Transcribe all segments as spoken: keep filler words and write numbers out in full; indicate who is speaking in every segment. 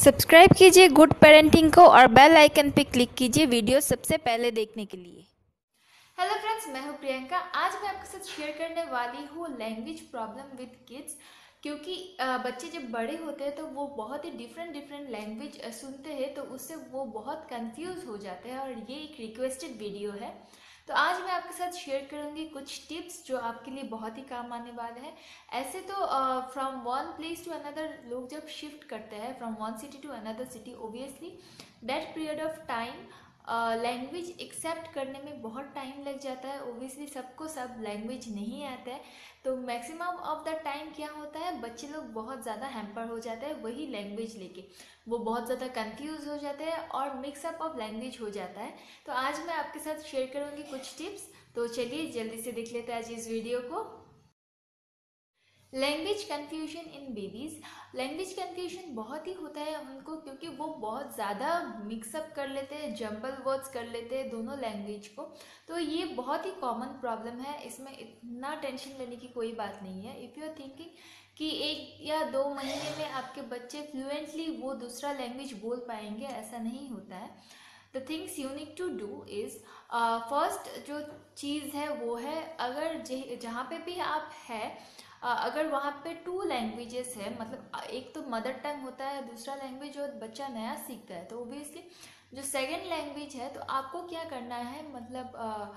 Speaker 1: Subscribe कीजिए good parenting को और बेल आइकन पे क्लिक कीजिए वीडियो सबसे पहले देखने के लिए।
Speaker 2: हेलो फ्रेंड्स, मैं हूं प्रियंका। आज मैं आपके साथ शेयर करने वाली हूं लैंग्वेज प्रॉब्लम विद किड्स। क्योंकि अ, बच्चे जब बड़े होते हैं तो वो बहुत ही डिफरेंट डिफरेंट लैंग्वेज सुनते हैं, तो उससे वो बहुत कंफ्यूज हो जाते हैं और ये एक रिक्वेस्टेड वीडियो है। तो आज मैं आपके साथ शेयर करूंगी कुछ टिप्स जो आपके लिए बहुत ही काम आने वाले हैं। ऐसे तो from one place to another लोग जब शिफ्ट करते हैं from one city to another city, obviously that period of time language accept करने में बहुत टाइम लग जाता है। ओबियसली सबको सब लैंग्वेज नहीं आता है, तो मैक्सिमम ऑफ द टाइम क्या होता है, बच्चे लोग बहुत ज़्यादा हैम्पर हो जाते हैं वही लैंग्वेज लेके। वो बहुत ज़्यादा कंफ्यूज हो जाते हैं और मिक्सअप ऑफ लैंग्वेज हो जाता है। तो आज मैं आपके साथ शेयर करूँगी कुछ टिप्स। तो चलिए जल्दी से देख लेते हैं आज इस वीडियो को। Language confusion in babies. Language confusion बहुत ही होता है उनको, क्योंकि वो बहुत ज़्यादा मिक्सअप कर लेते हैं, जंबल वर्ड्स कर लेते हैं दोनों लैंग्वेज को। तो ये बहुत ही कॉमन प्रॉब्लम है, इसमें इतना टेंशन लेने की कोई बात नहीं है। इफ़ यू आर थिंकिंग कि एक या दो महीने में आपके बच्चे फ्लुएंटली वो दूसरा लैंग्वेज बोल पाएंगे, ऐसा नहीं होता है। The things you need to do is, first जो चीज़ है वो है, अगर जहाँ पे भी आप है अगर वहाँ पे टू लैंग्वेजेस है, मतलब एक तो मदर टंग होता है, दूसरा लैंग्वेज जो बच्चा नया सीखता है, तो ओबियसली जो सेकंड लैंग्वेज है, तो आपको क्या करना है, मतलब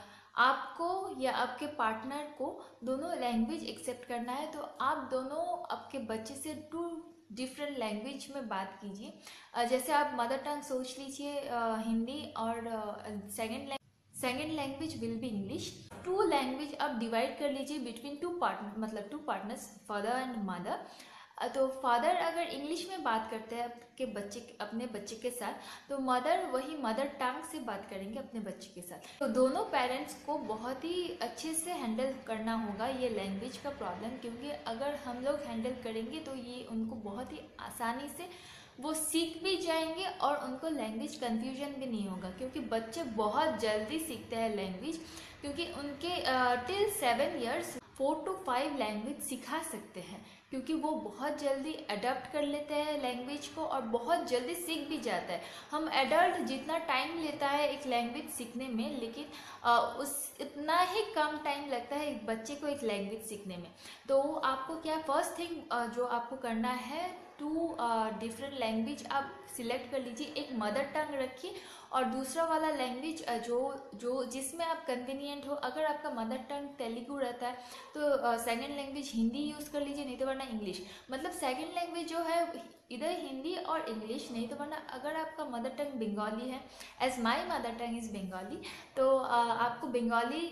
Speaker 2: आपको या आपके पार्टनर को दोनों लैंग्वेज एक्सेप्ट करना है। तो आप दोनों आपके बच्चे से टू डिफरेंट लैंग्वेज में बात कीजिए। जैसे आप मदर टंग सोच लीजिए हिंदी, और second language second language will be English. Two language आप डिवाइड कर लीजिए बिटवीन टू पार्टनर, मतलब two partners, father and mother. तो फादर अगर इंग्लिश में बात करते हैं आपके बच्चे अपने बच्चे के साथ, तो मदर वही मदर टंग से बात करेंगे अपने बच्चे के साथ। तो दोनों पेरेंट्स को बहुत ही अच्छे से हैंडल करना होगा ये लैंग्वेज का प्रॉब्लम, क्योंकि अगर हम लोग हैंडल करेंगे तो ये उनको बहुत ही आसानी से वो सीख भी जाएंगे और उनको लैंग्वेज कन्फ्यूजन भी नहीं होगा। क्योंकि बच्चे बहुत जल्दी सीखते हैं लैंग्वेज, क्योंकि उनके till seven years four to five language सिखा सकते हैं, क्योंकि वो बहुत जल्दी अडॉप्ट कर लेते हैं लैंग्वेज को और बहुत जल्दी सीख भी जाता है। हम एडल्ट जितना टाइम लेता है एक लैंग्वेज सीखने में, लेकिन आ, उस इतना ही कम टाइम लगता है एक बच्चे को एक लैंग्वेज सीखने में। तो आपको क्या फर्स्ट थिंग जो आपको करना है, टू डिफरेंट लैंग्वेज आप सिलेक्ट कर लीजिए। एक मदर टंग रखिए और दूसरा वाला लैंग्वेज जो जो जिसमें आप कन्वीनियंट हो। अगर आपका मदर टंग तेलुगु रहता है तो सेकंड लैंग्वेज हिंदी यूज़ कर लीजिए, नहीं तो वरना इंग्लिश। मतलब सेकंड लैंग्वेज जो है इधर हिंदी और इंग्लिश, नहीं तो वरना अगर आपका मदर टंग बंगाली है, as my mother tongue is Bengali, तो uh, आपको बंगाली,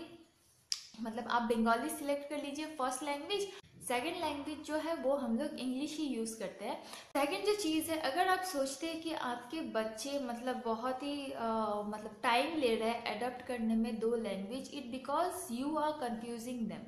Speaker 2: मतलब आप बंगाली सिलेक्ट कर लीजिए फर्स्ट लैंग्वेज। सेकेंड लैंग्वेज जो है वो हम लोग इंग्लिश ही यूज़ करते हैं। सेकेंड जो चीज़ है, अगर आप सोचते हैं कि आपके बच्चे मतलब बहुत ही आ, मतलब टाइम ले रहे हैं अडॉप्ट करने में दो language, it because you are confusing them.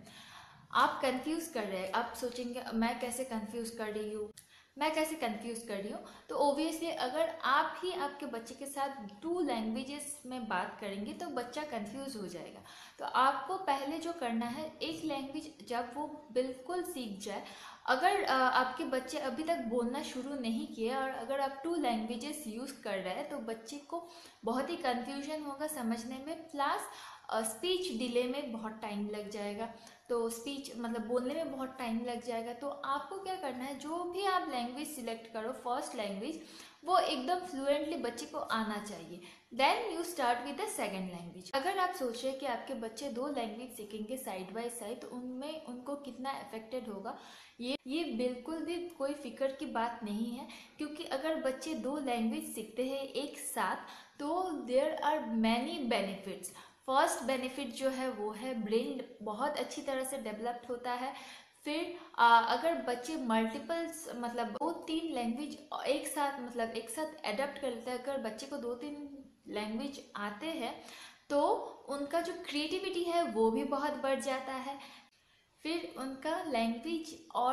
Speaker 2: आप कंफ्यूज कर रहे हैं, आप सोचेंगे मैं कैसे कंफ्यूज कर रही हूँ, मैं कैसे कंफ्यूज कर रही हूँ। तो ओबियसली अगर आप ही आपके बच्चे के साथ टू लैंग्वेजेस में बात करेंगे तो बच्चा कंफ्यूज हो जाएगा। तो आपको पहले जो करना है, एक लैंग्वेज जब वो बिल्कुल सीख जाए, अगर आ, आपके बच्चे अभी तक बोलना शुरू नहीं किए और अगर आप टू लैंग्वेजेस यूज़ कर रहे हैं, तो बच्चे को बहुत ही कंफ्यूजन होगा समझने में, प्लस स्पीच डिले में बहुत टाइम लग जाएगा। तो स्पीच मतलब बोलने में बहुत टाइम लग जाएगा। तो आपको क्या करना है, जो भी आप लैंग्वेज सिलेक्ट करो फर्स्ट लैंग्वेज, वो एकदम फ्लुएंटली बच्चे को आना चाहिए। Then you start with the second language. अगर आप सोच रहे हैं कि आपके बच्चे दो लैंग्वेज सीखेंगे साइड बाय साइड, तो उनमें उनको कितना अफेक्टेड होगा, ये ये बिल्कुल भी कोई फिक्र की बात नहीं है। क्योंकि अगर बच्चे दो लैंग्वेज सीखते हैं एक साथ, तो there are many benefits. First benefit जो है वो है ब्रेन बहुत अच्छी तरह से डेवलप्ड होता है। फिर आ, अगर बच्चे मल्टीपल्स मतलब दो तीन लैंग्वेज एक साथ मतलब एक साथ अडॉप्ट कर लेते हैं, अगर बच्चे को दो तीन लैंग्वेज आते हैं, तो उनका जो क्रिएटिविटी है वो भी बहुत बढ़ जाता है। फिर उनका लैंग्वेज और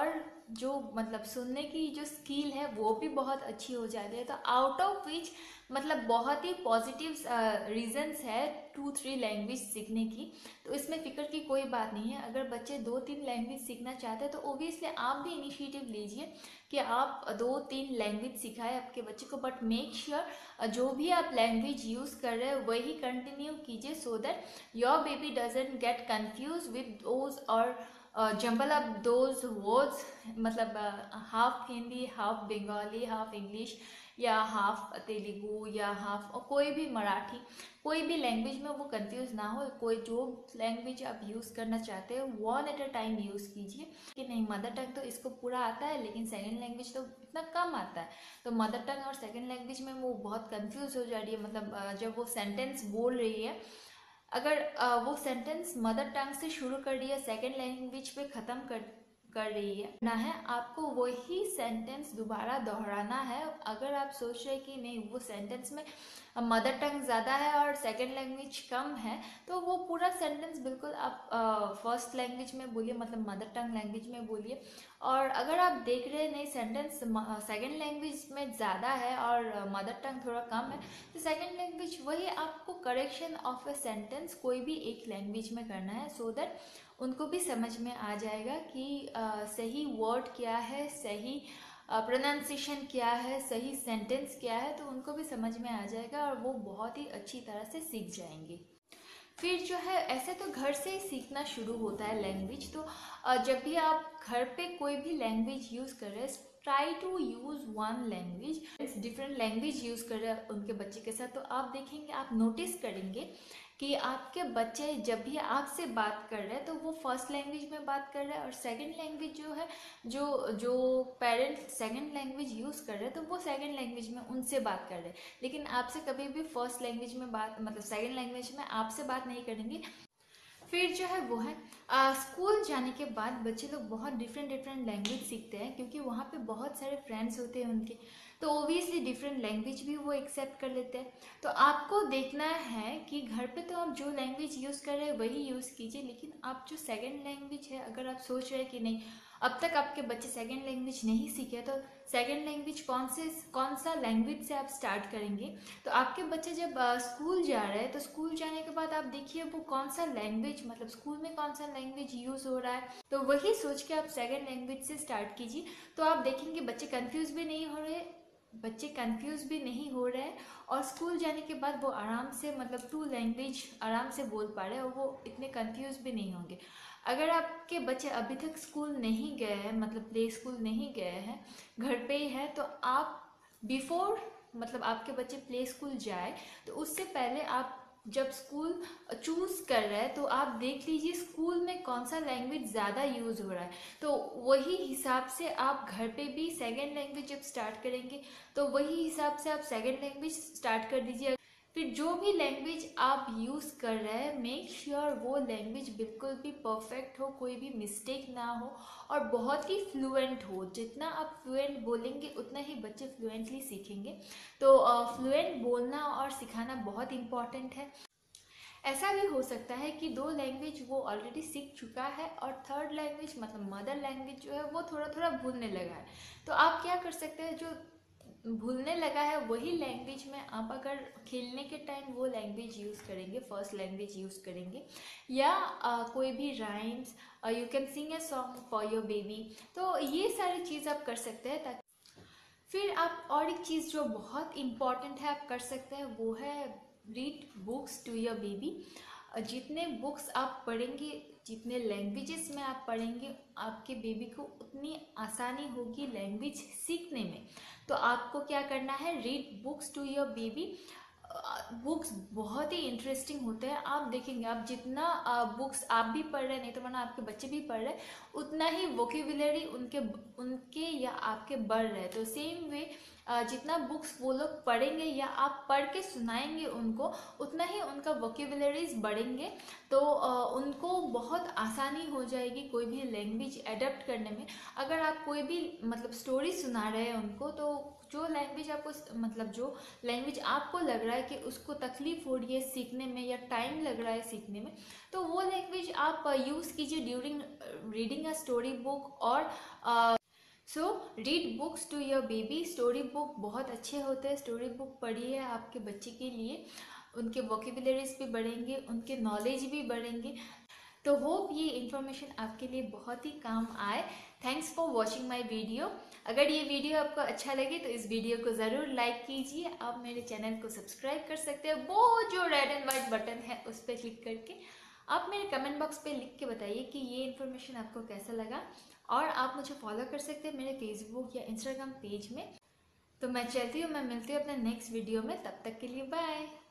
Speaker 2: जो मतलब सुनने की जो स्किल है वो भी बहुत अच्छी हो जाती है। तो आउट ऑफ विच मतलब बहुत ही पॉजिटिव रीजंस है टू थ्री लैंग्वेज सीखने की। तो इसमें फिक्र की कोई बात नहीं है। अगर बच्चे दो तीन लैंग्वेज सीखना चाहते हैं तो ओबियसली आप भी इनिशिएटिव लीजिए कि आप दो तीन लैंग्वेज सिखाएं आपके बच्चे को, बट मेक श्योर जो भी आप लैंग्वेज यूज़ कर रहे हैं वही कंटिन्यू कीजिए, so that your baby doesn't get confuse with those और जंबल अप दोज वर्ड्स, मतलब half Hindi, half Bengali, half English, या हाफ तेलुगु, या हाफ कोई भी मराठी, कोई भी लैंग्वेज में वो कंफ्यूज ना हो। कोई जो लैंग्वेज आप यूज़ करना चाहते हो one at a time use कीजिए कि नहीं मदर टंग तो इसको पूरा आता है लेकिन सेकेंड लैंग्वेज तो इतना कम आता है। तो मदर टंग और सेकेंड लैंग्वेज में वो बहुत कंफ्यूज हो जा रही है, मतलब जब वो सेंटेंस बोल रही है, अगर वो सेंटेंस मदर टंग से शुरू कर रही है सेकेंड लैंग्वेज पे ख़त्म कर कर रही है ना है, आपको वही सेंटेंस दोबारा दोहराना है। अगर आप सोच रहे कि नहीं वो सेंटेंस में मदर टंग ज़्यादा है और सेकेंड लैंग्वेज कम है, तो वो पूरा सेंटेंस बिल्कुल आप फर्स्ट लैंग्वेज में बोलिए, मतलब मदर टंग लैंग्वेज में बोलिए। और अगर आप देख रहे हैं नहीं सेंटेंस सेकेंड लैंग्वेज में ज़्यादा है और मदर टंग थोड़ा कम है, तो सेकेंड लैंग्वेज वही आपको करेक्शन ऑफ अ सेंटेंस कोई भी एक लैंग्वेज में करना है, सो दैट उनको भी समझ में आ जाएगा कि आ, सही वर्ड क्या है, सही प्रोनाउंसिएशन क्या है, सही सेंटेंस क्या है, तो उनको भी समझ में आ जाएगा और वो बहुत ही अच्छी तरह से सीख जाएंगे। फिर जो है ऐसे तो घर से ही सीखना शुरू होता है लैंग्वेज। तो जब भी आप घर पे कोई भी लैंग्वेज यूज़ कर रहे हैं, try to use one language. Different language use कर रहे हैं उनके बच्चे के साथ, तो आप देखेंगे, आप नोटिस करेंगे कि आपके बच्चे जब भी आपसे बात कर रहे हैं तो वो फर्स्ट लैंग्वेज में बात कर रहे हैं, और सेकंड लैंग्वेज जो है जो जो पेरेंट सेकंड लैंग्वेज यूज़ कर रहे हैं तो वो सेकंड लैंग्वेज में उनसे बात कर रहे हैं, लेकिन आपसे कभी भी फर्स्ट लैंग्वेज में बात मतलब सेकंड लैंग्वेज में आपसे बात नहीं करेंगे। फिर जो है वो है आ, स्कूल जाने के बाद बच्चे लोग बहुत डिफरेंट डिफरेंट लैंग्वेज सीखते हैं, क्योंकि वहाँ पे बहुत सारे फ्रेंड्स होते हैं उनके, तो ओबियसली डिफरेंट लैंग्वेज भी वो एक्सेप्ट कर लेते हैं। तो आपको देखना है कि घर पे तो आप जो लैंग्वेज यूज़ कर रहे हैं वही यूज़ कीजिए, लेकिन आप जो सेकेंड लैंग्वेज है, अगर आप सोच रहे हैं कि नहीं अब तक आपके बच्चे सेकेंड लैंग्वेज नहीं सीखे, तो सेकेंड लैंग्वेज कौन से कौन सा लैंग्वेज से आप स्टार्ट करेंगे। तो आपके बच्चे जब स्कूल जा रहे हैं तो स्कूल जाने के बाद आप देखिए वो कौन सा लैंग्वेज, मतलब स्कूल में कौन सा लैंग्वेज यूज़ हो रहा है, तो वही सोच के आप सेकेंड लैंग्वेज से स्टार्ट कीजिए। तो आप देखेंगे बच्चे कन्फ्यूज भी नहीं हो रहे बच्चे कंफ्यूज भी नहीं हो रहे हैं और स्कूल जाने के बाद वो आराम से मतलब टू लैंग्वेज आराम से बोल पा रहे हैं और वो इतने कंफ्यूज भी नहीं होंगे। अगर आपके बच्चे अभी तक स्कूल नहीं गए हैं, मतलब प्ले स्कूल नहीं गए हैं, घर पे ही है, तो आप बिफोर मतलब आपके बच्चे प्ले स्कूल जाए तो उससे पहले आप जब स्कूल चूज़ कर रहे हैं तो आप देख लीजिए स्कूल में कौन सा लैंग्वेज ज़्यादा यूज़ हो रहा है, तो वही हिसाब से आप घर पे भी सेकेंड लैंग्वेज जब स्टार्ट करेंगे तो वही हिसाब से आप सेकेंड लैंग्वेज स्टार्ट कर दीजिए। फिर जो भी लैंग्वेज आप यूज़ कर रहे हैं मेक श्योर वो लैंग्वेज बिल्कुल भी परफेक्ट हो, कोई भी मिस्टेक ना हो और बहुत ही फ्लुएंट हो। जितना आप फ्लुएंट बोलेंगे उतना ही बच्चे फ्लुएंटली सीखेंगे। तो फ्लुएंट बोलना और सिखाना बहुत इम्पॉर्टेंट है। ऐसा भी हो सकता है कि दो लैंग्वेज वो ऑलरेडी सीख चुका है और थर्ड लैंग्वेज मतलब मदर लैंग्वेज जो है वो थोड़ा थोड़ा भूलने लगा है। तो आप क्या कर सकते हैं, जो भूलने लगा है वही लैंग्वेज में आप अगर खेलने के टाइम वो लैंग्वेज यूज़ करेंगे, फर्स्ट लैंग्वेज यूज़ करेंगे, या आ, कोई भी rhymes, you can sing a song for your baby, तो ये सारी चीज़ आप कर सकते हैं। ताकि फिर आप और एक चीज़ जो बहुत इम्पॉर्टेंट है आप कर सकते हैं वो है read books to your baby. जितने बुक्स आप पढ़ेंगे, जितने लैंग्वेजेस में आप पढ़ेंगे, आपके बेबी को उतनी आसानी होगी लैंग्वेज सीखने में। तो आपको क्या करना है, read books to your baby. Books बहुत ही इंटरेस्टिंग होते हैं। आप देखेंगे आप जितना बुक्स आप भी पढ़ रहे हैं, नहीं तो माना आपके बच्चे भी पढ़ रहे हैं, उतना ही वोकेबुलरी उनके उनके या आपके बढ़ रहे हैं। तो सेम वे जितना बुक्स वो लोग पढ़ेंगे या आप पढ़ के सुनाएंगे उनको, उतना ही उनका वोकेबुलरीज बढ़ेंगे। तो उनको बहुत आसानी हो जाएगी कोई भी लैंग्वेज एडप्ट करने में। अगर आप कोई भी मतलब स्टोरी सुना रहे हैं उनको, तो जो लैंग्वेज आपको मतलब जो लैंग्वेज आपको लग रहा है कि उसको तकलीफ हो रही है सीखने में या टाइम लग रहा है सीखने में, तो वो लैंग्वेज आप यूज़ कीजिए during reading a story book और so read books to your baby. Story book बहुत अच्छे होते हैं, स्टोरी बुक पढ़िए आपके बच्चे के लिए, उनके वोकेबुलरीज भी बढ़ेंगे, उनके नॉलेज भी बढ़ेंगे। तो होप ये इन्फॉर्मेशन आपके लिए बहुत ही काम आए। Thanks for watching my video. अगर ये वीडियो आपको अच्छा लगे तो इस वीडियो को ज़रूर लाइक कीजिए। आप मेरे चैनल को सब्सक्राइब कर सकते हैं, वो जो रेड एंड वाइट बटन है उस पर क्लिक करके। आप मेरे कमेंट बॉक्स पे लिख के बताइए कि ये इन्फॉर्मेशन आपको कैसा लगा, और आप मुझे फॉलो कर सकते हैं मेरे फेसबुक या इंस्टाग्राम पेज में। तो मैं चलती हूँ, मैं मिलती हूँ अपने नेक्स्ट वीडियो में, तब तक के लिए बाय।